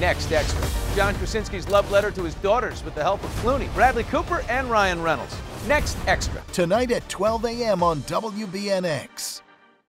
Next Extra. John Krasinski's love letter to his daughters with the help of Clooney, Bradley Cooper, and Ryan Reynolds. Next Extra. Tonight at 12 a.m. on WBNX.